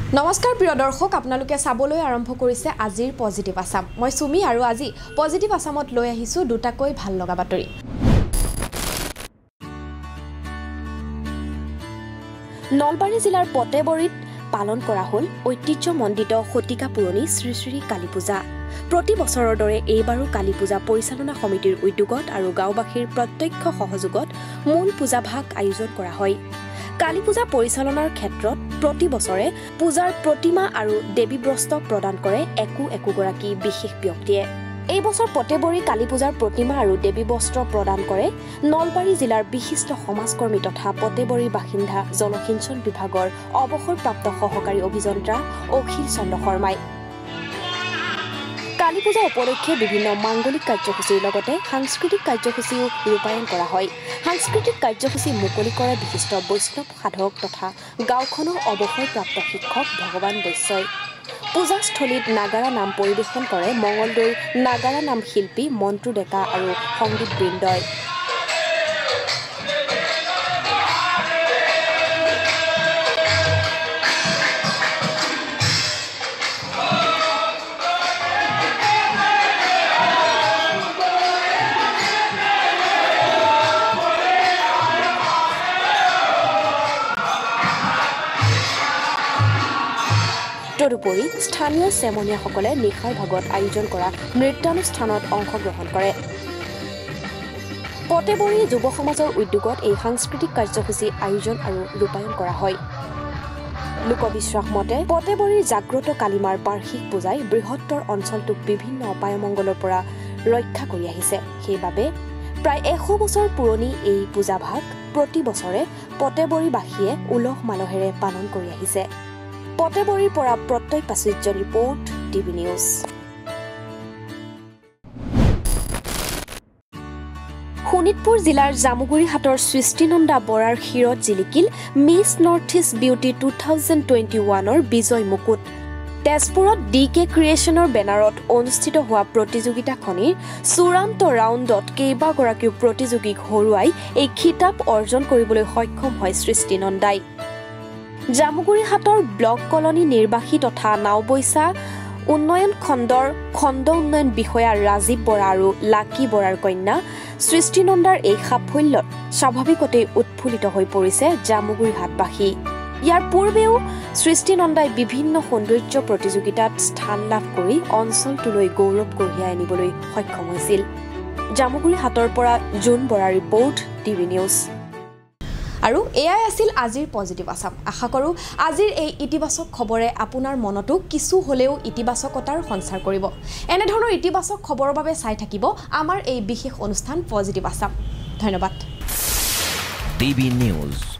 নমস্কাৰ প্ৰিয় দৰ্শক আপোনালোকে চাবলৈ আৰম্ভ কৰিছে আজিৰ পজিটিভ আসাম মই সুমি আৰু আজি পজিটিভ আসামত লৈ আহিছো দুটাকৈ ভাল লগা বাতৰি নলবাৰী জিলাৰ পটেবৰীত পালন কৰা হ'ল ঐতিহ্যমণ্ডিত শতিকা পুৰণি শ্ৰী শ্ৰী কালী পূজা প্ৰতি বছৰৰ দৰে এইবাৰো কালী পূজা পৰিচালনা সমিতিৰ উদ্যোগত আৰু গাঁওবাসীৰ প্ৰত্যক্ষ সহযোগত মূল পূজাভাগ আয়োজন কৰা হয় কালী পূজা পৰিচালনাৰ ক্ষেত্ৰত প্ৰতি বছৰে পূজাৰ প্ৰতিমা আৰু দেৱী বস্ত্ৰ প্ৰদান কৰে একোগৰাকী বিশেষ ব্যক্তিয়ে এই বছৰ পটেবৰী কালী পূজাৰ প্ৰতিমা আৰু দেৱী বস্ত্ৰ প্ৰদান কৰে নলবাৰী জিলাৰ বিশিষ্ট সমাজকৰ্মী তথা পটেবৰী বাসিন্দা জলসিঞ্চন বিভাগৰ অৱসৰপ্ৰাপ্ত সহকাৰী অভিযন্তা অখিল চন্দ্ৰ শৰ্মাই কালী পূজা উপলক্ষে বিভিন্ন মাংগলিক কাৰ্যসূচীৰ লগতে সাংস্কৃতিক কাৰ্যসূচীও ৰূপায়ণ কৰা হয় সাংস্কৃতিক কাৰ্যসূচী মুকলি কৰে বিশিষ্ট বৈষ্ণৱ সাধক তথা গাঁওখনৰ অৱসৰপ্ৰাপ্ত শিক্ষক ভগৱান বৈশ্যই পূজাস্থলীত নাগাৰা নাম পৰিৱেশন কৰে মঙলদৈৰ নাগাৰা নাম শিল্পী মন্টু ডেকা আৰু সংগীত বৃন্দই তদুপৰি স্থানীয় চেমনীয়াসকলে নিশাৰ ভাগত আয়োজন কৰা নৃত্যানুষ্ঠানত অংশগ্ৰহণ কৰে পটেবৰী যুৱ সমাজৰ উদ্যোগত এই সাংস্কৃতিক কাৰ্যসূচী আয়োজন আৰু ৰূপায়ণ কৰা হয় লোকবিশ্বাস মতে পটেবৰীৰ জাগ্ৰত কালীমাৰ বাৰ্ষিক পূজাই বৃহত্তৰ অঞ্চলটোক বিভিন্ন অপায়মংগলৰ পৰা ৰক্ষা কৰি আহিছে সেইবাবে প্ৰায় 100 বছৰ পুৰণি এই পূজাভাগ প্ৰতি বছৰে পটেবৰীবাসীয়ে উলহ মালহেৰে পালন কৰি আহিছে পটেবৰীৰ পৰা প্ৰত্যয় প্ৰাচুৰ্য ৰিপৰ্ট টিভি নিউজ শোণিতপুৰ জিলাৰ জামুগুৰিহাটৰ সৃষ্টিনন্দা বৰাৰ শিৰত জিলিকিল মিছ নৰ্থ ইষ্ট বিউটি 2021ৰ বিজয় মুকুট তেজপুৰত DK ক্ৰিয়েশ্যনৰ বেনাৰত অনুষ্ঠিত হোৱা প্ৰতিযোগিতাখনিৰ চূড়ান্ত ৰাউণ্ডত কেইবাগৰাকীও প্ৰতিযোগীক হৰুৱাই এই খিতাপ অৰ্জন কৰিবলৈ সক্ষম হয় সৃষ্টিনন্দাই জামুগুৰিহাটৰ ব্লক কলনী নিৰ্বাহী তথা নাওবৈচা উন্নয়ন খণ্ডৰ খণ্ড উন্নয়ন বিষয়া ৰাজীৱ বৰা আৰু লাকি বৰাৰ কন্যা সৃষ্টিনন্দাৰ এই সাফল্যত স্বাভাৱিকতে উৎফুল্লিত হৈ পৰিছে জামুগুৰিহাটবাসী ইয়াৰ পূৰ্বেও সৃষ্টিনন্দাই বিভিন্ন সৌন্দৰ্য প্ৰতিযোগিতাত স্থান লাভ কৰি অঞ্চলটোলৈ গৌৰৱ কঢ়িয়াই আনিবলৈ সক্ষম হৈছিল জামুগুৰিহাটৰ পৰা Jon Bora report TV news আৰু এয়াই আছিল আজিৰ পজিটিভ আসাম আশা কৰোঁ আজিৰ এই ইতিবাচক খবৰে আপোনাৰ মনতো কিছু হলেও ইতিবাচকতাৰ সঞ্চাৰ কৰিব এনে ধৰণৰ ইতিবাচক খবৰৰ বাবে চাই থাকিব আমাৰ এই বিশেষ অনুষ্ঠান পজিটিভ আসাম ধন্যবাদ টিভি নিউজ